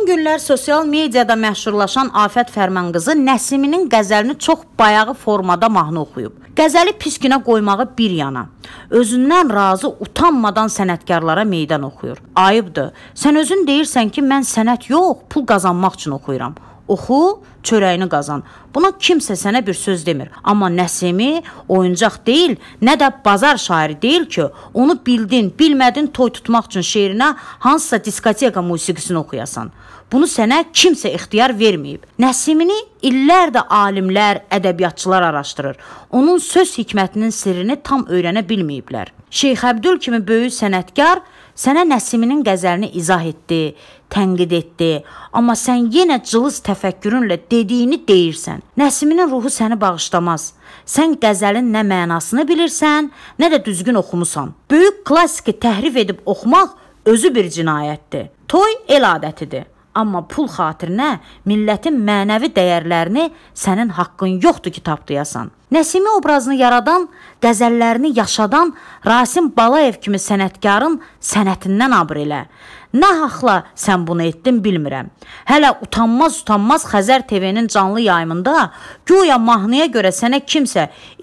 günlər sosial mediada məşhurlaşan Afət Fərmanqızı Nəsiminin qəzəlini çox bayağı formada mahnı oxuyub. Qəzəli pis günə qoymağı bir yana, özündən razı utanmadan sənətkarlara meydan oxuyur. Ayıbdır, sən özün deyirsən ki, mən sənət yox, pul qazanmaq üçün oxuyuram. Oxu, çörəyini qazan. Buna kimsə sənə bir söz demir. Amma Nəsimi oyuncaq deyil, nə də bazar şairi deyil ki, onu bildin, bilmədin toy tutmaq üçün şeirinə hansısa diskoteka musiqisini oxuyasan. Bunu sənə kimsə ixtiyar verməyib. Nəsimini illərdə alimlər, ədəbiyyatçılar araşdırır. Onun söz hikmətinin sirrini tam öyrənə bilməyiblər. Şeyx Əbdül kimi böyük sənətkar sənə Nəsiminin qəzəlini izah etdi, tənqid etdi, amma sən yenə cılız təfəkkürünlə dediyini deyirsən. Nəsiminin ruhu səni bağışlamaz. Sən qəzəlin nə mənasını bilirsən, nə də düzgün oxumusan. Böyük klassiki təhrif edib oxumaq özü bir cinayətdir. Toy el adətidir. Amma pul xatirinə millətin mənəvi dəyərlərini sənin haqqın yoxdur ki, tapdayasan. Nəsimi obrazını yaradan, qəzəllərini yaşadan Rasim Balayev kimi sənətkarın sənətindən abr elə. Nə haqla sən bunu etdin bilmirəm. Hələ utanmaz Xəzər TV-nin canlı yayımında güya mahnıya görə sənə kimsə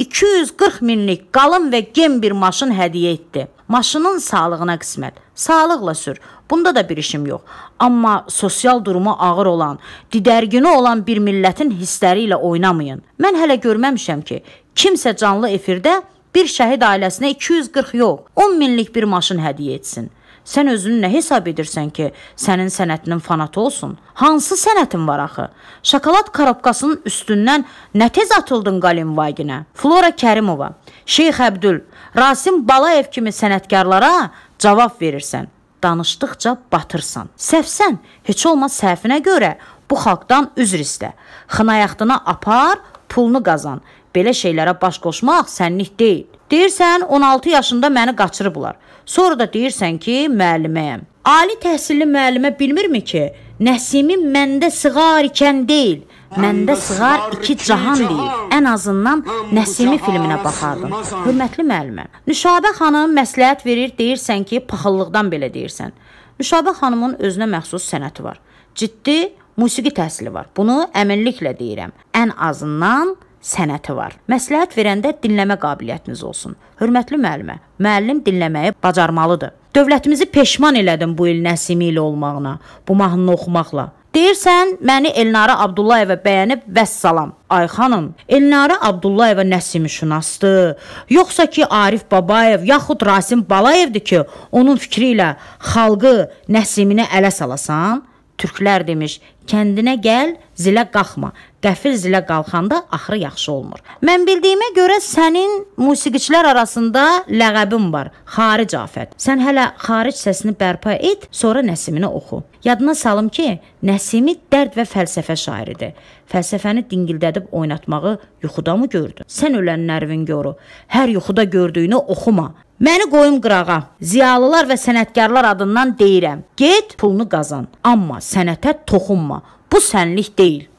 240 minlik qalın və gem bir maşın hədiyyə etdi. Maşının sağlığına qismət. Sağlıqla sür. Bunda da bir işim yox. Amma sosial durumu ağır olan, didərgini olan bir millətin hissləri ilə oynamayın. Mən hələ görməmişəm ki, kimsə canlı efirdə bir şəhid ailəsinə 240 yox, 10 minlik bir maşın hədiyyə etsin. Sən özünü nə hesab edirsən ki, sənin sənətinin fanatı olsun? Hansı sənətin var axı? Şokolad karobkasının üstündən nə tez atıldın Qalinvaginə? Flora Kərimova, Şeyx Əbdül, Rasim Balayev kimi sənətkarlara cavab verirsən. Danışdıqca batırsan. Səhvsən, heç olmaz səhvinə görə bu xalqdan üzr istə. Xınayaxtına apar, pulunu qazan. Belə şeylərə baş qoşmaq sənlik deyil. Deyirsən, 16 yaşında məni qaçırıblar. Sonra da deyirsən ki, müəlliməyəm. Ali təhsilli müəllimə bilmirmi ki, Nəsimi məndə sığar ikən deyil, məndə sığar iki cahan deyil. Ən azından Nəsimi filminə baxardım. Hörmətli müəllimə, Nüşabə xanım məsləhət verir, deyirsən ki, paxıllıqdan belə deyirsən. Nüşabə xanımın özünə məxsus sənəti var. Ciddi musiqi təhsili var. Bunu əminliklə deyirəm. Ən azından sənəti var. Məsləhət verəndə dinləmə qabiliyyətiniz olsun. Hörmətli müəllimə, müəllim dinləməyi bacarmalıdır. Dövlətimizi peşman elədim bu il Nəsimi ilə olmağına, bu mahnını oxumaqla. Deyirsən, məni Elnara Abdullayeva bəyənib vəssalam. Ay xanım, Elnara Abdullayeva Nəsimi şünasdır. Yoxsa ki, Arif Babayev yaxud Rasim Balayevdir ki, onun fikri ilə xalqı Nəsimini ələ salasan? Türklər demiş, kəndinə gəl, zilə qalxma. Qəfil zilə qalxanda axırı yaxşı olmur. Mən bildiyimə görə sənin musiqiçilər arasında ləqəbin var, Xaric Afət. Sən hələ xaric səsini bərpa et, sonra Nəsimini oxu. Yadına salım ki, Nəsimi dərd və fəlsəfə şairidir. Fəlsəfəni dingildədib oynatmağı yuxuda mı gördün? Sən ölən nərvin yoru, hər yuxuda gördüyünü oxuma. Məni qoyum qırağa, ziyalılar və sənətkarlar adından deyirəm. Get, pulunu qazan, amma sənətə toxunma. Bu sənlik deyil.